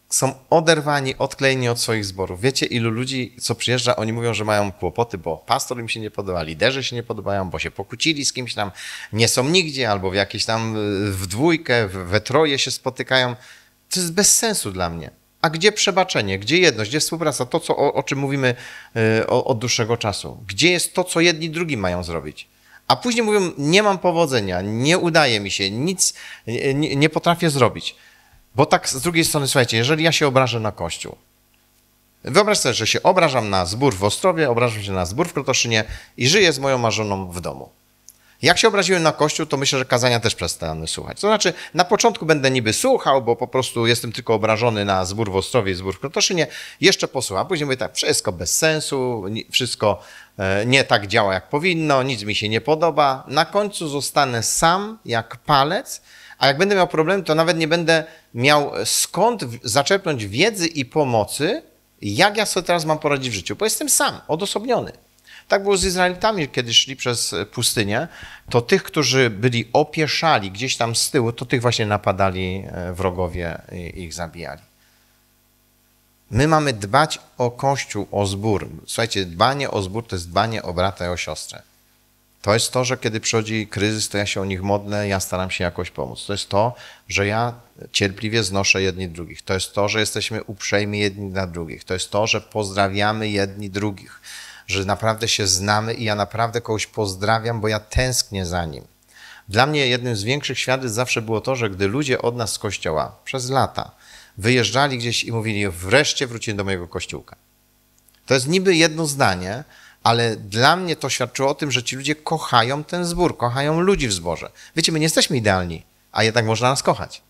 są oderwani, odklejeni od swoich zborów. Wiecie, ilu ludzi, co przyjeżdża, oni mówią, że mają kłopoty, bo pastor im się nie podoba, liderzy się nie podobają, bo się pokłócili z kimś tam, nie są nigdzie, albo w jakieś tam w dwójkę, we troje się spotykają. To jest bez sensu dla mnie. A gdzie przebaczenie? Gdzie jedność? Gdzie współpraca? To, o czym mówimy od dłuższego czasu. Gdzie jest to, co jedni drugim mają zrobić? A później mówią, nie mam powodzenia, nie udaje mi się, nic nie potrafię zrobić. Bo tak z drugiej strony, słuchajcie, jeżeli ja się obrażę na Kościół, wyobraź sobie, że się obrażam na zbór w Ostrowie, obrażam się na zbór w Krotoszynie i żyję z moją marzoną w domu. Jak się obraziłem na Kościół, to myślę, że kazania też przestanę słuchać. To znaczy, na początku będę niby słuchał, bo po prostu jestem tylko obrażony na zbór w Ostrowie i zbór w Krotoszynie. Jeszcze posłucham. Później mówię tak, wszystko bez sensu, wszystko nie tak działa, jak powinno, nic mi się nie podoba. Na końcu zostanę sam, jak palec, a jak będę miał problem, to nawet nie będę miał skąd zaczerpnąć wiedzy i pomocy, jak ja sobie teraz mam poradzić w życiu, bo jestem sam, odosobniony. Tak było z Izraelitami, kiedy szli przez pustynię, to tych, którzy byli opieszali gdzieś tam z tyłu, to tych właśnie napadali wrogowie i ich zabijali. My mamy dbać o Kościół, o zbór. Słuchajcie, dbanie o zbór to jest dbanie o brata i o siostrę. To jest to, że kiedy przychodzi kryzys, to ja się o nich modlę, ja staram się jakoś pomóc. To jest to, że ja cierpliwie znoszę jedni drugich. To jest to, że jesteśmy uprzejmi jedni dla drugich. To jest to, że pozdrawiamy jedni drugich. Że naprawdę się znamy i ja naprawdę kogoś pozdrawiam, bo ja tęsknię za nim. Dla mnie jednym z większych świadectw zawsze było to, że gdy ludzie od nas z kościoła przez lata wyjeżdżali gdzieś i mówili, wreszcie wrócili do mojego kościółka. To jest niby jedno zdanie, ale dla mnie to świadczyło o tym, że ci ludzie kochają ten zbór, kochają ludzi w zborze. Wiecie, my nie jesteśmy idealni, a jednak można nas kochać.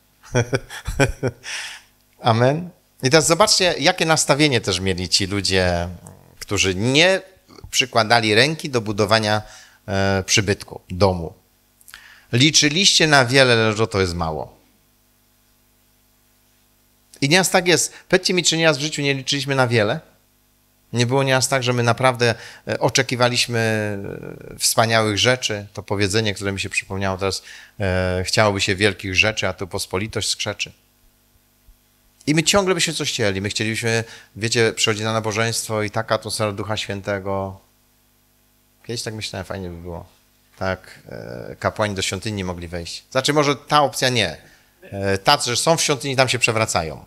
Amen. I teraz zobaczcie, jakie nastawienie też mieli ci ludzie, którzy nie przykładali ręki do budowania przybytku, domu. Liczyliście na wiele, lecz to jest mało. I nieraz tak jest. Powiedzcie mi, czy nieraz w życiu nie liczyliśmy na wiele? Nie było nieraz tak, że my naprawdę oczekiwaliśmy wspaniałych rzeczy. To powiedzenie, które mi się przypomniało teraz, chciałoby się wielkich rzeczy, a tu pospolitość skrzeczy. I my ciągle byśmy coś chcieli. My chcielibyśmy, wiecie, przychodzić na nabożeństwo i taka atmosfera Ducha Świętego. Kiedyś tak myślałem, fajnie by było. Tak, kapłani do świątyni nie mogli wejść. Znaczy może ta opcja nie. Tacy, że są w świątyni, tam się przewracają.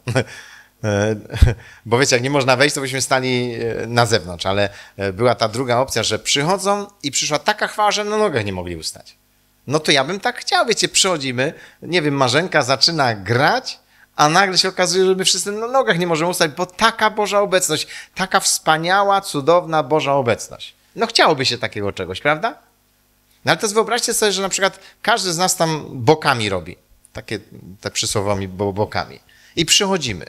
Bo wiecie, jak nie można wejść, to byśmy stali na zewnątrz, ale była ta druga opcja, że przychodzą i przyszła taka chwała, że na nogach nie mogli ustać. No to ja bym tak chciał, wiecie, przychodzimy, nie wiem, Marzenka zaczyna grać, a nagle się okazuje, że my wszyscy na nogach nie możemy ustać, bo taka Boża obecność, taka wspaniała, cudowna Boża obecność. No chciałoby się takiego czegoś, prawda? No ale teraz wyobraźcie sobie, że na przykład każdy z nas tam bokami robi. Takie te przysłowiomi bokami. I przychodzimy.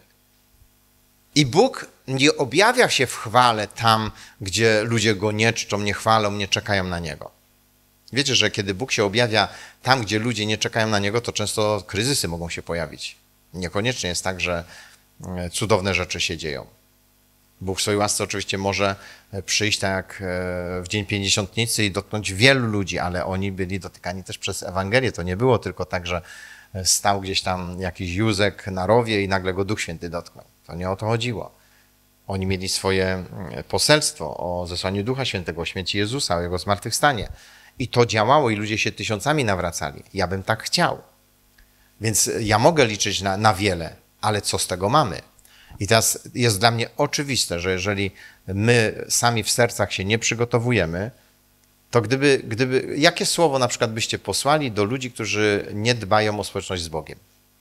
I Bóg nie objawia się w chwale tam, gdzie ludzie Go nie czczą, nie chwalą, nie czekają na Niego. Wiecie, że kiedy Bóg się objawia tam, gdzie ludzie nie czekają na Niego, to często kryzysy mogą się pojawić. Niekoniecznie jest tak, że cudowne rzeczy się dzieją. Bóg w swojej łasce oczywiście może przyjść tak jak w Dzień Pięćdziesiątnicy i dotknąć wielu ludzi, ale oni byli dotykani też przez Ewangelię. To nie było tylko tak, że stał gdzieś tam jakiś Józek na rowie i nagle go Duch Święty dotknął. To nie o to chodziło. Oni mieli swoje poselstwo o zesłaniu Ducha Świętego, o śmierci Jezusa, o Jego zmartwychwstanie. I to działało i ludzie się tysiącami nawracali. Ja bym tak chciał. Więc ja mogę liczyć na wiele, ale co z tego mamy? I teraz jest dla mnie oczywiste, że jeżeli my sami w sercach się nie przygotowujemy, to jakie słowo na przykład byście posłali do ludzi, którzy nie dbają o społeczność z Bogiem?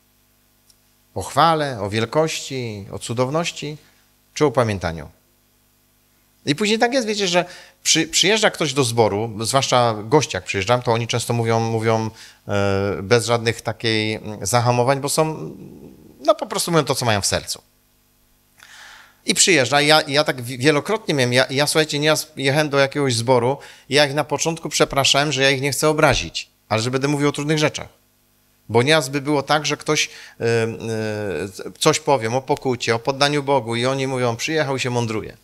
O chwale, o wielkości, o cudowności, czy o pamiętaniu? I później tak jest, wiecie, że przyjeżdża ktoś do zboru, zwłaszcza goście jak przyjeżdżam, to oni często mówią bez żadnych takiej zahamowań, bo są, no po prostu mówią to, co mają w sercu. I przyjeżdża, ja tak wielokrotnie miałem, ja słuchajcie, nieraz jechałem do jakiegoś zboru i ja ich na początku przepraszałem, że ja ich nie chcę obrazić, ale że będę mówił o trudnych rzeczach. Bo nieraz by było tak, że ktoś coś powiem o pokucie, o poddaniu Bogu i oni mówią, przyjechał i się mądruje.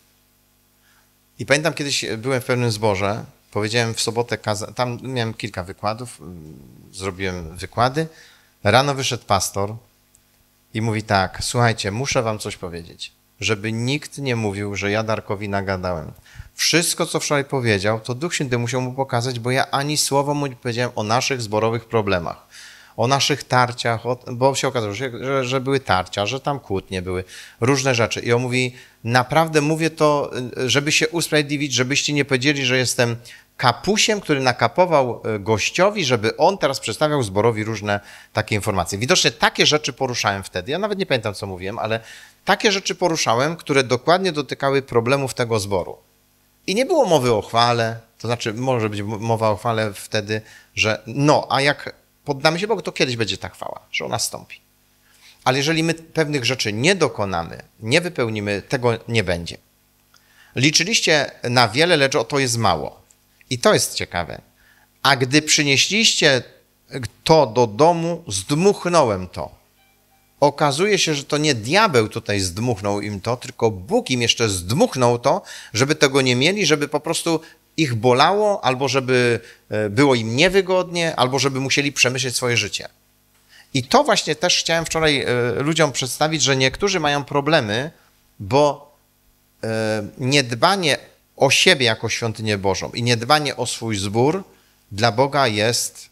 I pamiętam, kiedyś byłem w pewnym zborze, powiedziałem w sobotę, tam miałem kilka wykładów, zrobiłem wykłady, rano wyszedł pastor i mówi tak, słuchajcie, muszę wam coś powiedzieć, żeby nikt nie mówił, że ja Darkowi nagadałem. Wszystko, co wczoraj powiedział, to Duch Święty musiał mu pokazać, bo ja ani słowa mu nie powiedziałem o naszych zborowych problemach, o naszych tarciach, bo się okazało, że były tarcia, że tam kłótnie były, różne rzeczy. I on mówi, naprawdę mówię to, żeby się usprawiedliwić, żebyście nie powiedzieli, że jestem kapusiem, który nakapował gościowi, żeby on teraz przedstawiał zborowi różne takie informacje. Widocznie takie rzeczy poruszałem wtedy. Ja nawet nie pamiętam, co mówiłem, ale takie rzeczy poruszałem, które dokładnie dotykały problemów tego zboru. I nie było mowy o chwale, to znaczy może być mowa o chwale wtedy, że a jak poddamy się Bogu, to kiedyś będzie ta chwała, że ona stąpi. Ale jeżeli my pewnych rzeczy nie dokonamy, nie wypełnimy, tego nie będzie. Liczyliście na wiele, lecz to jest mało. I to jest ciekawe. A gdy przynieśliście to do domu, zdmuchnąłem to. Okazuje się, że to nie diabeł tutaj zdmuchnął im to, tylko Bóg im jeszcze zdmuchnął to, żeby tego nie mieli, żeby po prostu ich bolało, albo żeby było im niewygodnie, albo żeby musieli przemyśleć swoje życie. I to właśnie też chciałem wczoraj ludziom przedstawić, że niektórzy mają problemy, bo niedbanie o siebie jako świątynię Bożą i niedbanie o swój zbór dla Boga jest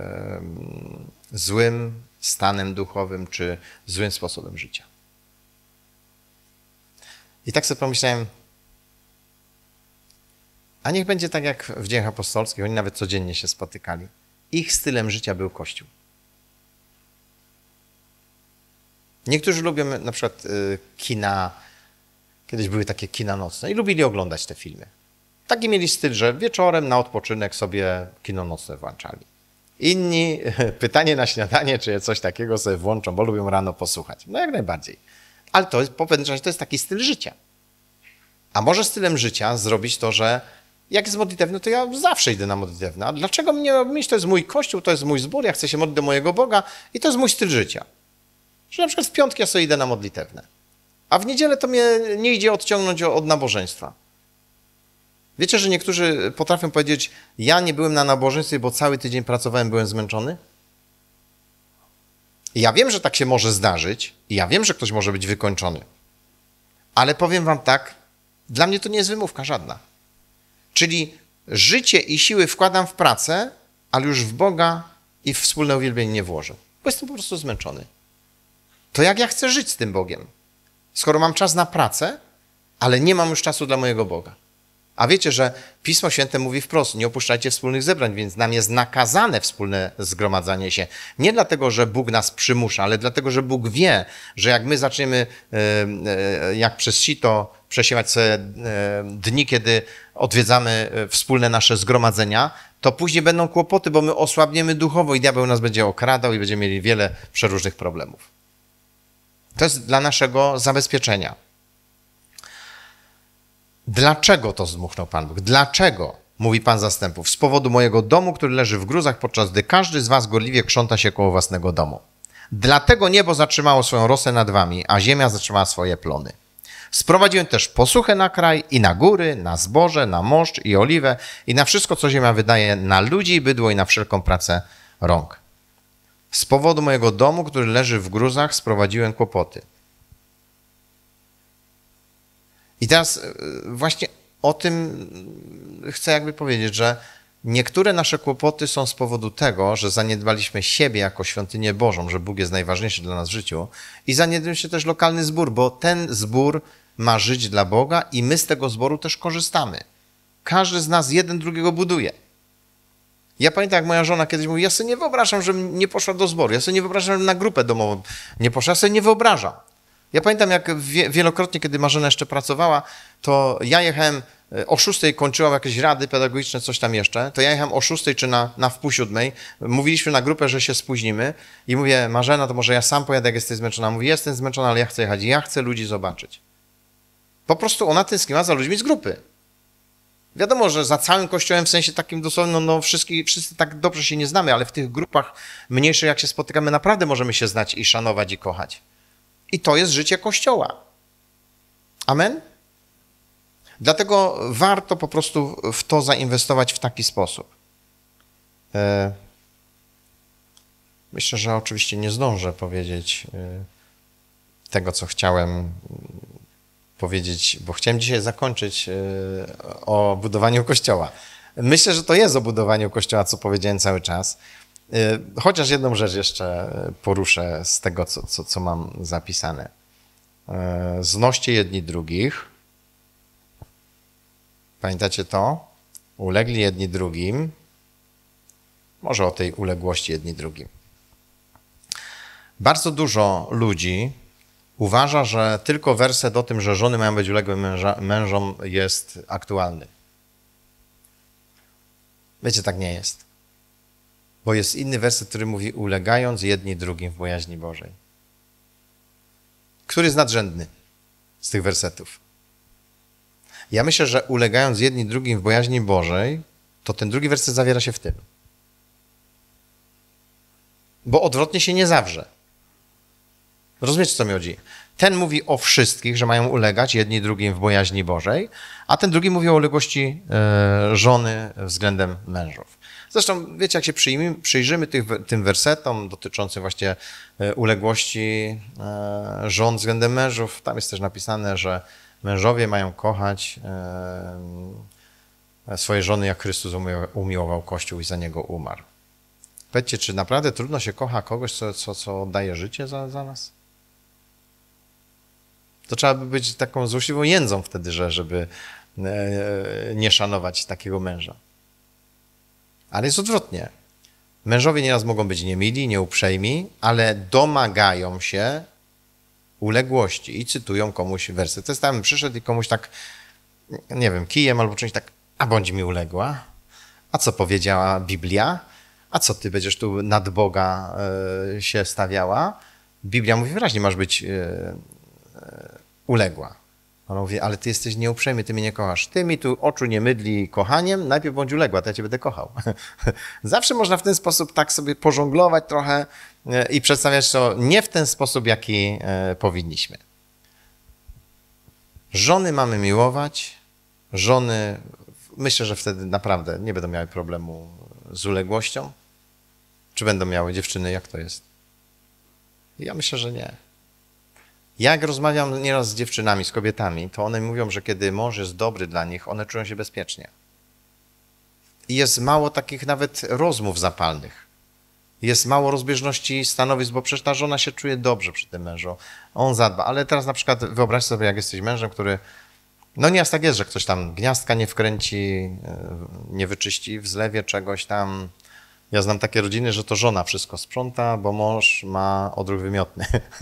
złym stanem duchowym czy złym sposobem życia. I tak sobie pomyślałem, a niech będzie tak jak w Dziejach Apostolskich, oni nawet codziennie się spotykali. Ich stylem życia był Kościół. Niektórzy lubią na przykład kina, kiedyś były takie kina nocne i lubili oglądać te filmy. Taki mieli styl, że wieczorem na odpoczynek sobie kino nocne włączali. Inni pytanie na śniadanie, czy coś takiego sobie włączą, bo lubią rano posłuchać. No jak najbardziej. Ale to jest, po pewnym czasie to jest taki styl życia. A może stylem życia zrobić to, że jak jest modlitewny, to ja zawsze idę na modlitewny. A dlaczego mnie myśleć? To jest mój kościół, to jest mój zbór, ja chcę się modlić do mojego Boga i to jest mój styl życia. Że na przykład w piątki ja sobie idę na modlitewne. A w niedzielę to mnie nie idzie odciągnąć od nabożeństwa. Wiecie, że niektórzy potrafią powiedzieć, ja nie byłem na nabożeństwie, bo cały tydzień pracowałem, byłem zmęczony? I ja wiem, że tak się może zdarzyć i ja wiem, że ktoś może być wykończony. Ale powiem wam tak, dla mnie to nie jest wymówka żadna. Czyli życie i siły wkładam w pracę, ale już w Boga i w wspólne uwielbienie nie włożę. Bo jestem po prostu zmęczony. To jak ja chcę żyć z tym Bogiem? Skoro mam czas na pracę, ale nie mam już czasu dla mojego Boga. A wiecie, że Pismo Święte mówi wprost, nie opuszczajcie wspólnych zebrań, więc nam jest nakazane wspólne zgromadzanie się. Nie dlatego, że Bóg nas przymusza, ale dlatego, że Bóg wie, że jak my zaczniemy, jak przez sito, przesiewać sobie dni, kiedy odwiedzamy wspólne nasze zgromadzenia, to później będą kłopoty, bo my osłabniemy duchowo i diabeł nas będzie okradał i będziemy mieli wiele przeróżnych problemów. To jest dla naszego zabezpieczenia. Dlaczego to zdmuchnął Pan Bóg? Dlaczego? Mówi Pan zastępów. Z powodu mojego domu, który leży w gruzach, podczas gdy każdy z was gorliwie krząta się koło własnego domu. Dlatego niebo zatrzymało swoją rosę nad wami, a ziemia zatrzymała swoje plony. Sprowadziłem też posuchę na kraj i na góry, na zboże, na moszcz i oliwę i na wszystko, co ziemia wydaje, na ludzi i bydło i na wszelką pracę rąk. Z powodu mojego domu, który leży w gruzach, sprowadziłem kłopoty. I teraz właśnie o tym chcę jakby powiedzieć, że niektóre nasze kłopoty są z powodu tego, że zaniedbaliśmy siebie jako świątynię Bożą, że Bóg jest najważniejszy dla nas w życiu i zaniedbaliśmy też lokalny zbór, bo ten zbór ma żyć dla Boga i my z tego zboru też korzystamy. Każdy z nas jeden drugiego buduje. Ja pamiętam, jak moja żona kiedyś mówi, ja sobie nie wyobrażam, żebym nie poszła do zboru, ja sobie nie wyobrażam, żebym na grupę domową nie poszła, ja sobie nie wyobrażam. Ja pamiętam, jak wielokrotnie, kiedy Marzena jeszcze pracowała, to ja jechałem o 6, kończyłam jakieś rady pedagogiczne, coś tam jeszcze, to ja jechałem o 6 czy na wpół 7, mówiliśmy na grupę, że się spóźnimy i mówię, Marzena, to może ja sam pojadę, jak jesteś zmęczona. Mówi, jestem zmęczona, ale ja chcę jechać, ja chcę ludzi zobaczyć. Po prostu ona tęskniła za ludźmi z grupy. Wiadomo, że za całym kościołem, w sensie takim dosłownie, no wszyscy tak dobrze się nie znamy, ale w tych grupach mniejszych, jak się spotykamy, naprawdę możemy się znać i szanować i kochać. I to jest życie Kościoła. Amen? Dlatego warto po prostu w to zainwestować w taki sposób. Myślę, że oczywiście nie zdążę powiedzieć tego, co chciałem powiedzieć, bo chciałem dzisiaj zakończyć o budowaniu Kościoła. Myślę, że to jest o budowaniu Kościoła, co powiedziałem cały czas. Chociaż jedną rzecz jeszcze poruszę z tego, co mam zapisane. Znoście jedni drugich. Pamiętacie to? Ulegli jedni drugim. Może o tej uległości jedni drugim. Bardzo dużo ludzi uważa, że tylko werset o tym, że żony mają być uległe mężom, jest aktualny. Wiecie, tak nie jest. Bo jest inny werset, który mówi ulegając jedni drugim w bojaźni Bożej. Który jest nadrzędny z tych wersetów? Ja myślę, że ulegając jedni drugim w bojaźni Bożej, to ten drugi werset zawiera się w tym. Bo odwrotnie się nie zawrze. Rozumiecie, co mi chodzi? Ten mówi o wszystkich, że mają ulegać jedni drugim w bojaźni Bożej, a ten drugi mówi o uległości żony względem mężów. Zresztą, wiecie, jak się przyjrzymy tym wersetom dotyczącym właśnie uległości żon względem mężów, tam jest też napisane, że mężowie mają kochać swoje żony, jak Chrystus umiłował Kościół i za niego umarł. Powiedzcie, czy naprawdę trudno się kocha kogoś, co oddaje życie za nas? To trzeba by być taką złośliwą jędzą wtedy, żeby nie szanować takiego męża. Ale jest odwrotnie. Mężowie nieraz mogą być niemili, nieuprzejmi, ale domagają się uległości i cytują komuś werset. To jest tam, przyszedł i komuś tak, nie wiem, kijem albo czymś tak, a bądź mi uległa. A co powiedziała Biblia? A co ty będziesz tu nad Boga się stawiała? Biblia mówi wyraźnie, masz być uległa. Ona mówi, ale ty jesteś nieuprzejmy, ty mnie nie kochasz. Ty mi tu oczu nie mydli kochaniem, najpierw bądź uległa, to ja cię będę kochał. Zawsze można w ten sposób tak sobie pożonglować trochę i przedstawiać to nie w ten sposób, jaki powinniśmy. Żony mamy miłować, żony, myślę, że wtedy naprawdę nie będą miały problemu z uległością. Czy będą miały dziewczyny, jak to jest? Ja myślę, że nie. Jak rozmawiam nieraz z dziewczynami, z kobietami, to one mówią, że kiedy mąż jest dobry dla nich, one czują się bezpiecznie. I jest mało takich nawet rozmów zapalnych. Jest mało rozbieżności stanowisk, bo przecież ta żona się czuje dobrze przy tym mężu. On zadba. Ale teraz na przykład wyobraź sobie, jak jesteś mężem, który... No nieraz tak jest, że ktoś tam gniazdka nie wkręci, nie wyczyści w zlewie czegoś tam. Ja znam takie rodziny, że to żona wszystko sprząta, bo mąż ma odruch wymiotny.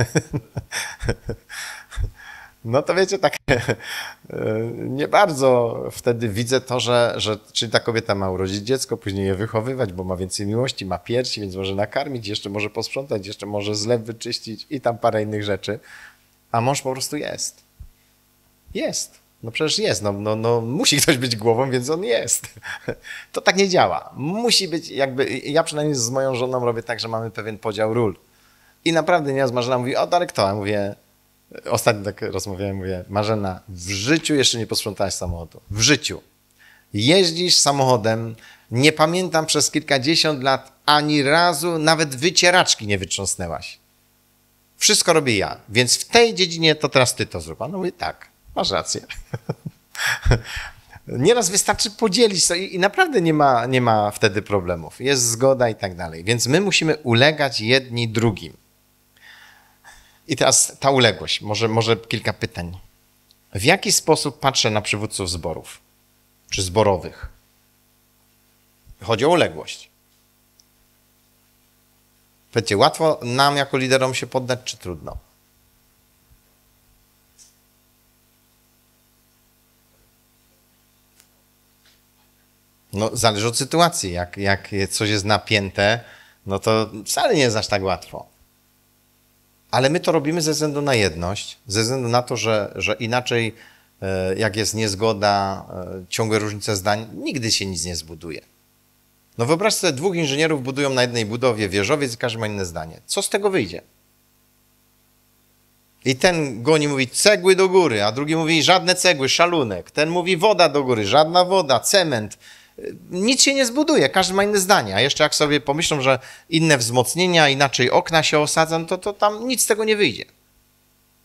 No to wiecie, tak nie bardzo wtedy widzę to, że czyli ta kobieta ma urodzić dziecko, później je wychowywać, bo ma więcej miłości, ma piersi, więc może nakarmić, jeszcze może posprzątać, jeszcze może zlew wyczyścić i tam parę innych rzeczy. A mąż po prostu jest. Jest. No przecież jest, no musi ktoś być głową, więc on jest. To tak nie działa. Musi być jakby, ja przynajmniej z moją żoną robię tak, że mamy pewien podział ról. I naprawdę nieraz Marzena mówi, o Darek to, a mówię, ostatnio tak rozmawiałem, mówię, Marzena, w życiu jeszcze nie posprzątałaś samochodu. W życiu. Jeździsz samochodem, nie pamiętam przez kilkadziesiąt lat ani razu nawet wycieraczki nie wytrząsnęłaś. Wszystko robię ja, więc w tej dziedzinie to teraz ty to zrób. A no mówię, tak. Masz rację. Nieraz wystarczy podzielić to i naprawdę nie ma wtedy problemów. Jest zgoda i tak dalej. Więc my musimy ulegać jedni drugim. I teraz ta uległość. Może kilka pytań. W jaki sposób patrzę na przywódców zborów? Czy zborowych? Chodzi o uległość. Wiecie, łatwo nam jako liderom się poddać, czy trudno? No, zależy od sytuacji. Jak coś jest napięte, no to wcale nie jest aż tak łatwo. Ale my to robimy ze względu na jedność, ze względu na to, że inaczej, jak jest niezgoda, ciągłe różnice zdań, nigdy się nic nie zbuduje. No wyobraź sobie, dwóch inżynierów budują na jednej budowie wieżowiec i każdy ma inne zdanie. Co z tego wyjdzie? I ten goni, mówi cegły do góry, a drugi mówi żadne cegły, szalunek. Ten mówi woda do góry, żadna woda, cement. Nic się nie zbuduje, każdy ma inne zdanie. A jeszcze jak sobie pomyślą, że inne wzmocnienia, inaczej okna się osadza, no to tam nic z tego nie wyjdzie.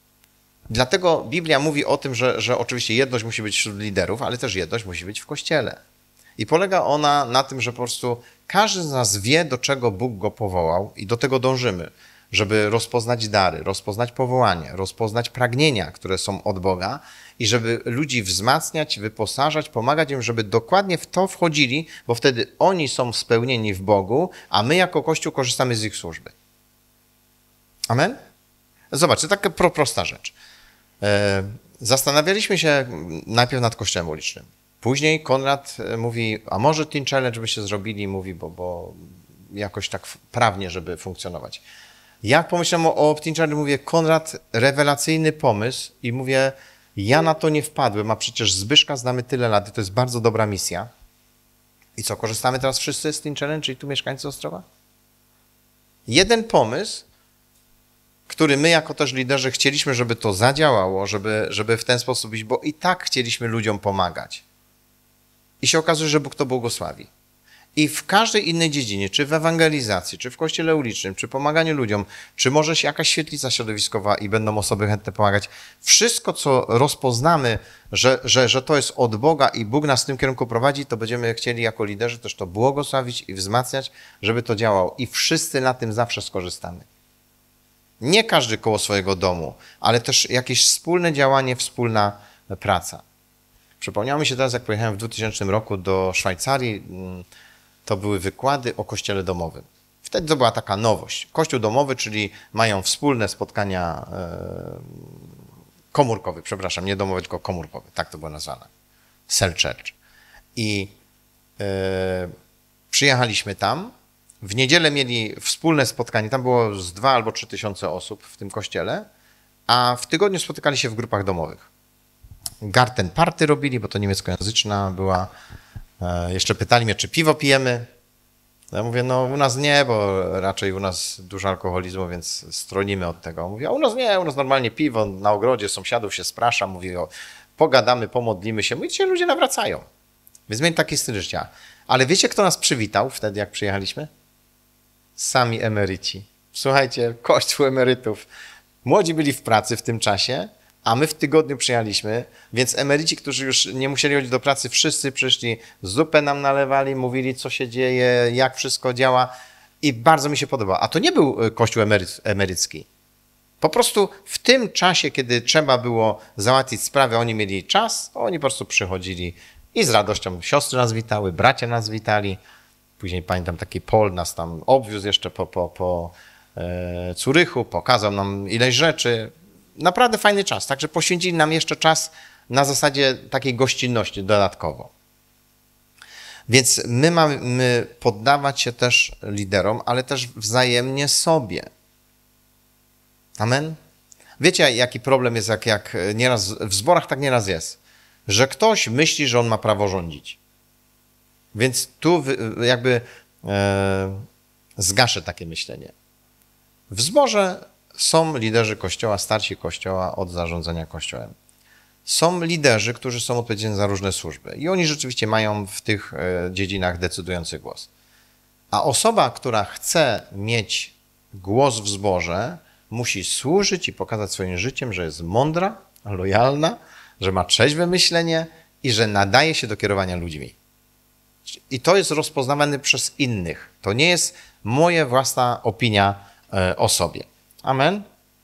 Dlatego Biblia mówi o tym, że oczywiście jedność musi być wśród liderów, ale też jedność musi być w Kościele. I polega ona na tym, że po prostu każdy z nas wie, do czego Bóg go powołał i do tego dążymy, żeby rozpoznać dary, rozpoznać powołanie, rozpoznać pragnienia, które są od Boga i żeby ludzi wzmacniać, wyposażać, pomagać im, żeby dokładnie w to wchodzili, bo wtedy oni są spełnieni w Bogu, a my jako Kościół korzystamy z ich służby. Amen? Zobaczcie, taka prosta rzecz. Zastanawialiśmy się najpierw nad Kościołem ulicznym. Później Konrad mówi, a może Teen Challenge byście zrobili, mówi, bo jakoś tak prawnie, żeby funkcjonować. Jak pomyślałem o Teen Challenge, mówię, Konrad, rewelacyjny pomysł i mówię, ja na to nie wpadłem, a przecież Zbyszka znamy tyle lat i to jest bardzo dobra misja. I co, korzystamy teraz wszyscy z Teen Challenge, czyli tu mieszkańcy Ostrowa? Jeden pomysł, który my jako też liderzy chcieliśmy, żeby to zadziałało, żeby w ten sposób iść, bo i tak chcieliśmy ludziom pomagać. I się okazuje, że Bóg to błogosławi. I w każdej innej dziedzinie, czy w ewangelizacji, czy w kościele ulicznym, czy pomaganiu ludziom, czy może jakaś świetlica środowiskowa i będą osoby chętne pomagać, wszystko, co rozpoznamy, że to jest od Boga i Bóg nas w tym kierunku prowadzi, to będziemy chcieli jako liderzy też to błogosławić i wzmacniać, żeby to działało. I wszyscy na tym zawsze skorzystamy. Nie każdy koło swojego domu, ale też jakieś wspólne działanie, wspólna praca. Przypomniało mi się teraz, jak pojechałem w 2000 roku do Szwajcarii, to były wykłady o kościele domowym. Wtedy to była taka nowość. Kościół domowy, czyli mają wspólne spotkania komórkowe, przepraszam, nie domowe, tylko komórkowe, tak to było nazwane. Cell Church. I przyjechaliśmy tam. W niedzielę mieli wspólne spotkanie, tam było z 2 albo 3 tysiące osób w tym kościele, a w tygodniu spotykali się w grupach domowych. Garten party robili, bo to niemieckojęzyczna była. Jeszcze pytali mnie, czy piwo pijemy. Ja mówię, no u nas nie, bo raczej u nas dużo alkoholizmu, więc stronimy od tego. Mówię, a u nas nie, u nas normalnie piwo na ogrodzie, sąsiadów się sprasza, mówi, pogadamy, pomodlimy się. Mówię, dzisiaj ludzie nawracają. Więc mieli taki styl życia. Ale wiecie, kto nas przywitał wtedy, jak przyjechaliśmy? Sami emeryci. Słuchajcie, kościół emerytów. Młodzi byli w pracy w tym czasie, a my w tygodniu przyjechaliśmy, więc emeryci, którzy już nie musieli chodzić do pracy, wszyscy przyszli, zupę nam nalewali, mówili, co się dzieje, jak wszystko działa i bardzo mi się podoba. A to nie był kościół emerycki. Po prostu w tym czasie, kiedy trzeba było załatwić sprawę, oni mieli czas, oni po prostu przychodzili i z radością siostry nas witały, bracia nas witali. Później pamiętam, taki Pol nas tam obwiózł jeszcze po Curychu, pokazał nam ileś rzeczy. Naprawdę fajny czas, także poświęcili nam jeszcze czas na zasadzie takiej gościnności dodatkowo. Więc my mamy poddawać się też liderom, ale też wzajemnie sobie. Amen? Wiecie, jaki problem jest, jak nieraz w zborach tak nieraz jest, że ktoś myśli, że on ma prawo rządzić. Więc tu jakby zgaszę takie myślenie. W zborze są liderzy Kościoła, starsi Kościoła od zarządzania Kościołem. Są liderzy, którzy są odpowiedzialni za różne służby i oni rzeczywiście mają w tych dziedzinach decydujący głos. A osoba, która chce mieć głos w zborze, musi służyć i pokazać swoim życiem, że jest mądra, lojalna, że ma trzeźwe myślenie i że nadaje się do kierowania ludźmi. I to jest rozpoznawane przez innych. To nie jest moja własna opinia o sobie. Amen?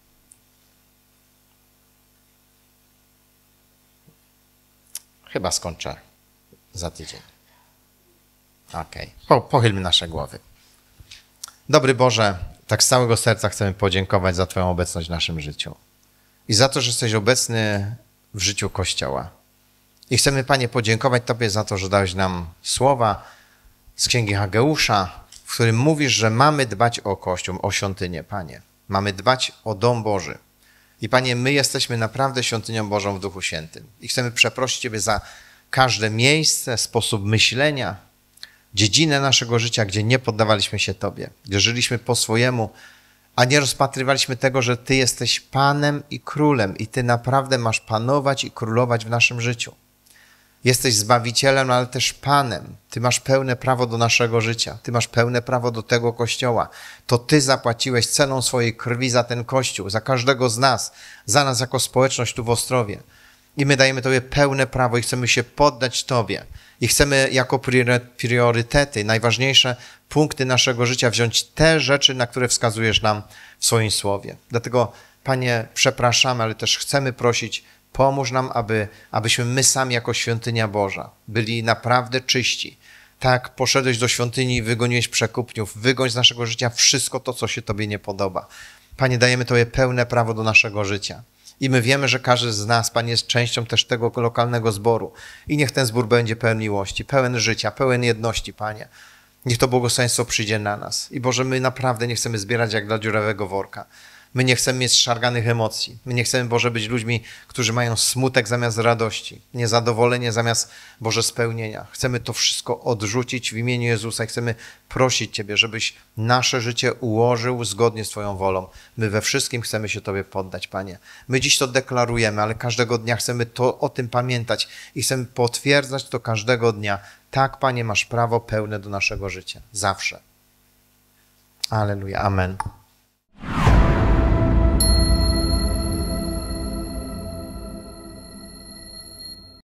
Chyba skończę za tydzień. Okej. Pochylmy nasze głowy. Dobry Boże, tak z całego serca chcemy podziękować za Twoją obecność w naszym życiu. I za to, że jesteś obecny w życiu Kościoła. I chcemy, Panie, podziękować Tobie za to, że dałeś nam słowa z Księgi Hageusza, w którym mówisz, że mamy dbać o Kościół, o świątynię, Panie. Mamy dbać o dom Boży. I Panie, my jesteśmy naprawdę świątynią Bożą w Duchu Świętym. I chcemy przeprosić Ciebie za każde miejsce, sposób myślenia, dziedzinę naszego życia, gdzie nie poddawaliśmy się Tobie, gdzie żyliśmy po swojemu, a nie rozpatrywaliśmy tego, że Ty jesteś Panem i Królem i Ty naprawdę masz panować i królować w naszym życiu. Jesteś Zbawicielem, ale też Panem. Ty masz pełne prawo do naszego życia. Ty masz pełne prawo do tego Kościoła. To Ty zapłaciłeś ceną swojej krwi za ten Kościół, za każdego z nas, za nas jako społeczność tu w Ostrowie. I my dajemy Tobie pełne prawo i chcemy się poddać Tobie. I chcemy jako priorytety, najważniejsze punkty naszego życia wziąć te rzeczy, na które wskazujesz nam w swoim słowie. Dlatego, Panie, przepraszamy, ale też chcemy prosić, pomóż nam, abyśmy my sami jako świątynia Boża byli naprawdę czyści. Tak, poszedłeś do świątyni i wygoniłeś przekupniów. Wygoń z naszego życia wszystko to, co się Tobie nie podoba. Panie, dajemy Tobie pełne prawo do naszego życia. I my wiemy, że każdy z nas, Panie, jest częścią też tego lokalnego zboru. I niech ten zbór będzie pełen miłości, pełen życia, pełen jedności, Panie. Niech to błogosławieństwo przyjdzie na nas. I Boże, my naprawdę nie chcemy zbierać jak dla dziurawego worka. My nie chcemy mieć szarganych emocji. My nie chcemy, Boże, być ludźmi, którzy mają smutek zamiast radości, niezadowolenie zamiast, Boże, spełnienia. Chcemy to wszystko odrzucić w imieniu Jezusa i chcemy prosić Ciebie, żebyś nasze życie ułożył zgodnie z Twoją wolą. My we wszystkim chcemy się Tobie poddać, Panie. My dziś to deklarujemy, ale każdego dnia chcemy o tym pamiętać i chcemy potwierdzać to każdego dnia. Tak, Panie, masz prawo pełne do naszego życia. Zawsze. Alleluja. Amen.